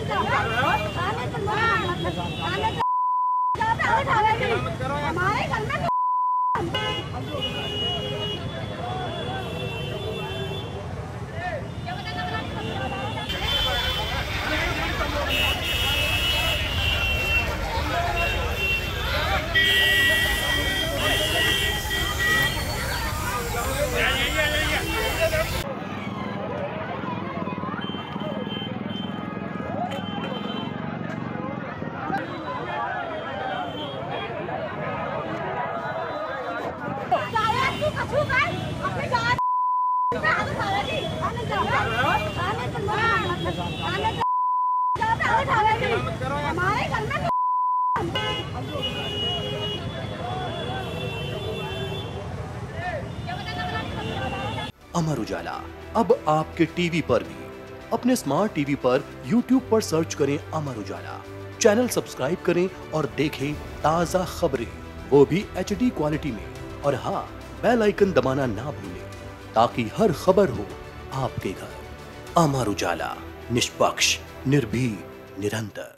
हमारे घर में हमारे घर में अमर उजाला अब आपके टीवी पर भी। अपने स्मार्ट टीवी पर YouTube पर सर्च करें अमर उजाला, चैनल सब्सक्राइब करें और देखें ताजा खबरें, वो भी HD क्वालिटी में। और हाँ, बेल आइकन दबाना ना भूलें ताकि हर खबर हो आपके घर। अमर उजाला, निष्पक्ष, निर्भीक, निरंतर।